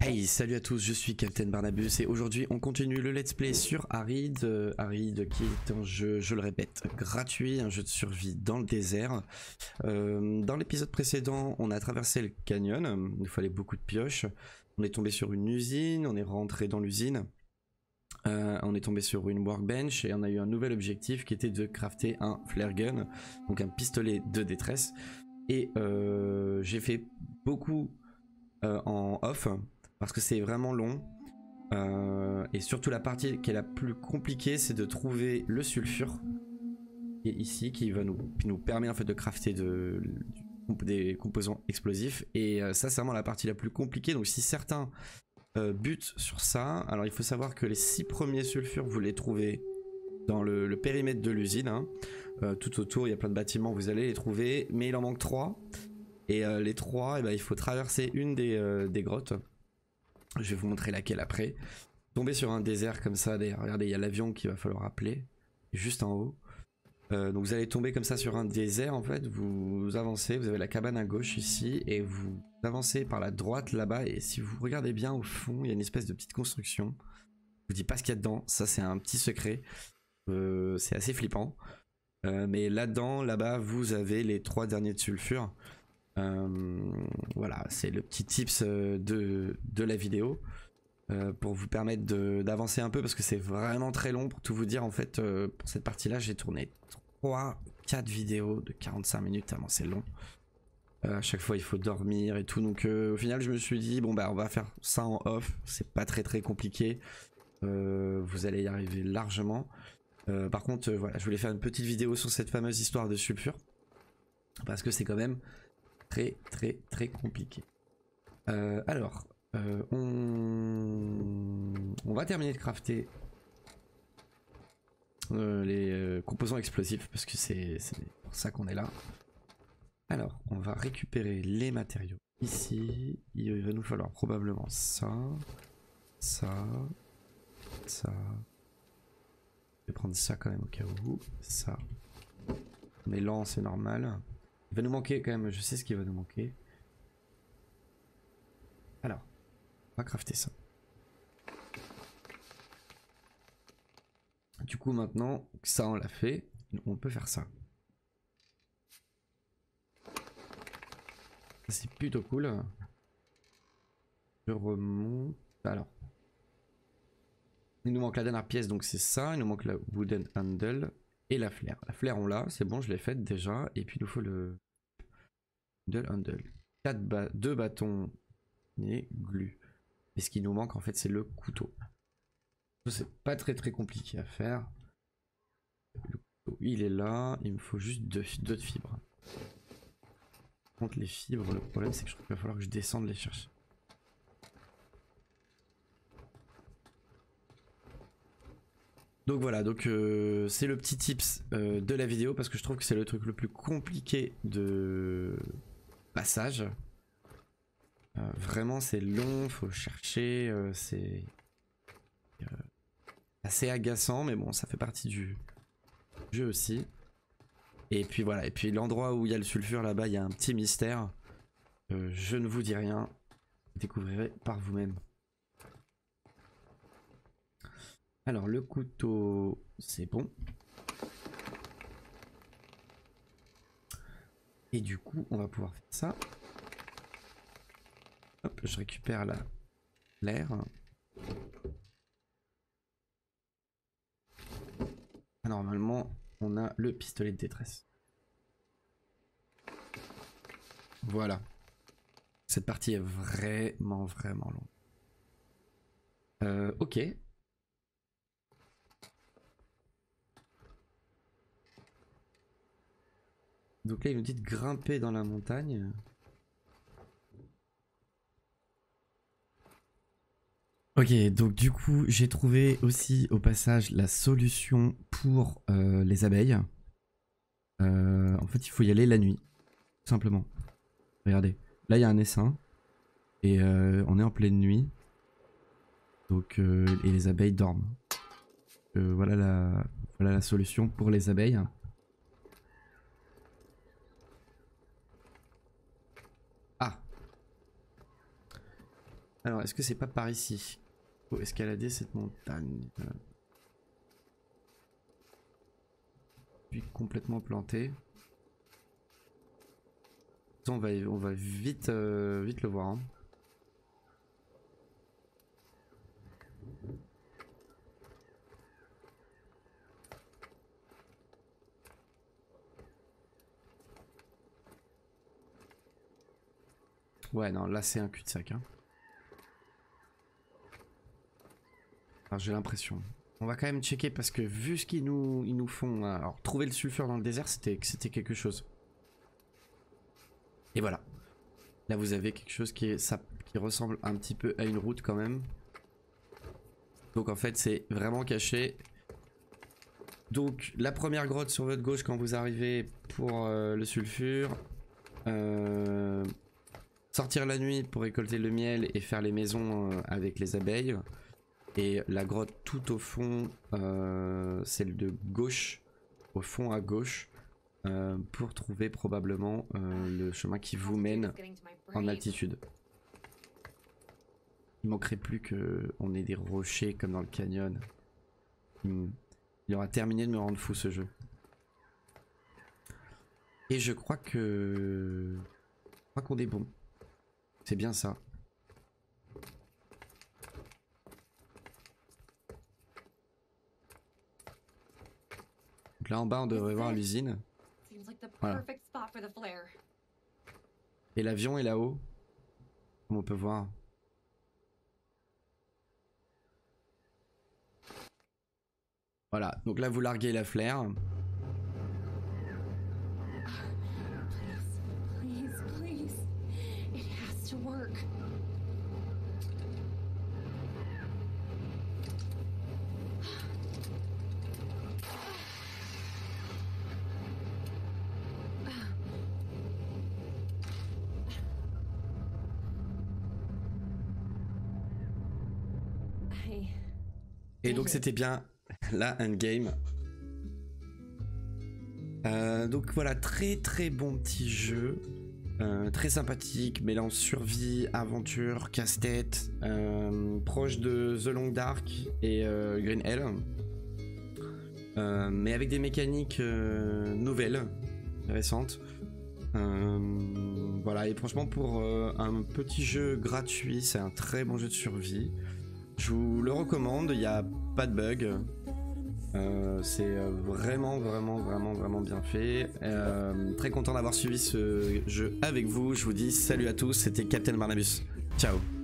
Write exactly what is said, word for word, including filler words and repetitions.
Hey, salut à tous, je suis Captain Barnabus et aujourd'hui on continue le let's play sur Arid. Euh, Arid qui est un jeu, je le répète, gratuit, un jeu de survie dans le désert. Euh, dans l'épisode précédent, on a traversé le canyon, il fallait beaucoup de pioches. On est tombé sur une usine, on est rentré dans l'usine. Euh, on est tombé sur une workbench et on a eu un nouvel objectif qui était de crafter un flare gun, donc un pistolet de détresse. Et euh, j'ai fait beaucoup euh, en off parce que c'est vraiment long. Euh, et surtout la partie qui est la plus compliquée, c'est de trouver le sulfure qui est ici, qui va nous, qui nous permet en fait de crafter de, de, des composants explosifs. Et euh, ça, c'est vraiment la partie la plus compliquée. Donc si certains euh, butent sur ça, alors il faut savoir que les six premiers sulfures, vous les trouvez dans le, le périmètre de l'usine. Hein. Euh, tout autour, il y a plein de bâtiments, vous allez les trouver, mais il en manque trois. Et euh, les trois, eh ben, il faut traverser une des, euh, des grottes. Je vais vous montrer laquelle après. Tomber sur un désert comme ça, d'ailleurs, regardez, il y a l'avion qu'il va falloir appeler, juste en haut. Euh, donc vous allez tomber comme ça sur un désert en fait, vous avancez, vous avez la cabane à gauche ici, et vous avancez par la droite là-bas, et si vous regardez bien au fond, il y a une espèce de petite construction. Je vous dis pas ce qu'il y a dedans, ça c'est un petit secret, euh, c'est assez flippant. Euh, mais là-dedans, là-bas, vous avez les trois derniers de sulfure. Euh, voilà, c'est le petit tips de, de la vidéo. Euh, pour vous permettre d'avancer un peu parce que c'est vraiment très long. Pour tout vous dire, en fait, euh, pour cette partie là j'ai tourné trois quatre vidéos de quarante-cinq minutes tellement c'est long. Euh, à chaque fois il faut dormir et tout, donc euh, au final je me suis dit bon bah on va faire ça en off, c'est pas très très compliqué, euh, vous allez y arriver largement. Euh, par contre euh, voilà, je voulais faire une petite vidéo sur cette fameuse histoire de sulfure parce que c'est quand même très très très compliqué. Euh, alors Euh, on... on va terminer de crafter euh, les euh, composants explosifs parce que c'est pour ça qu'on est là. Alors, on va récupérer les matériaux ici. Il va nous falloir probablement ça, ça, ça. Je vais prendre ça quand même au cas où. Ça. Mais lent, c'est normal. Il va nous manquer quand même, je sais ce qu'il va nous manquer. Alors. On va crafter ça. Du coup maintenant, ça on l'a fait, on peut faire ça. C'est plutôt cool. Je remonte. Alors. Il nous manque la dernière pièce, donc c'est ça. Il nous manque la wooden handle et la flare. La flare on l'a, c'est bon, je l'ai faite déjà. Et puis il nous faut le handle handle. quatre ba deux bâtons et glu. Et ce qui nous manque en fait c'est le couteau. C'est pas très très compliqué à faire. Le couteau il est là, il me faut juste deux, deux de fibres. Par contre les fibres, le problème c'est que je crois qu'il va falloir que je descende les chercher. Donc voilà, donc euh, c'est le petit tips euh, de la vidéo parce que je trouve que c'est le truc le plus compliqué de passage. Euh, vraiment c'est long, faut chercher, euh, c'est euh, assez agaçant, mais bon ça fait partie du jeu aussi. Et puis voilà, et puis l'endroit où il y a le sulfure là-bas, il y a un petit mystère. Euh, je ne vous dis rien, vous découvrirez par vous-même. Alors le couteau, c'est bon. Et du coup, on va pouvoir faire ça. Hop, je récupère la l'air. Normalement, on a le pistolet de détresse. Voilà. Cette partie est vraiment, vraiment longue. Euh, ok. Donc là, il nous dit de grimper dans la montagne. Ok, donc du coup, j'ai trouvé aussi au passage la solution pour euh, les abeilles. Euh, en fait, il faut y aller la nuit, tout simplement. Regardez, là, il y a un essaim. Et euh, on est en pleine nuit. Donc, euh, et les abeilles dorment. Euh, voilà, la, voilà la solution pour les abeilles. Ah. Alors, est-ce que c'est pas par ici? Faut escalader cette montagne. Euh... Puis complètement planté. On va, on va vite, euh, vite le voir. Hein. Ouais, non, là c'est un cul-de-sac. Hein. Alors j'ai l'impression. On va quand même checker parce que vu ce qu'ils nous, ils nous font, alors trouver le sulfure dans le désert, c'était c'était quelque chose. Et voilà. Là vous avez quelque chose qui, est, ça, qui ressemble un petit peu à une route quand même. Donc en fait c'est vraiment caché. Donc la première grotte sur votre gauche quand vous arrivez pour euh, le sulfure. Euh, sortir la nuit pour récolter le miel et faire les maisons euh, avec les abeilles. Et la grotte tout au fond, euh, celle de gauche, au fond à gauche, euh, pour trouver probablement euh, le chemin qui vous mène en altitude. Il manquerait plus qu'on ait des rochers comme dans le canyon. Il, il aura terminé de me rendre fou ce jeu. Et je crois que... Je crois qu'on est bon. C'est bien ça. Donc là en bas on devrait voir l'usine. Voilà. Et l'avion est là-haut. Comme on peut voir. Voilà, donc là vous larguez la flaire. Et donc c'était bien la endgame. Euh, donc voilà, très très bon petit jeu. Euh, très sympathique, mélange survie, aventure, casse-tête, euh, proche de The Long Dark et euh, Green Hell. Euh, mais avec des mécaniques euh, nouvelles, récentes. Euh, voilà, et franchement pour euh, un petit jeu gratuit, c'est un très bon jeu de survie. Je vous le recommande, il n'y a pas de bug. Euh, c'est vraiment vraiment vraiment vraiment bien fait. Euh, très content d'avoir suivi ce jeu avec vous. Je vous dis salut à tous, c'était Captain Barnabus. Ciao.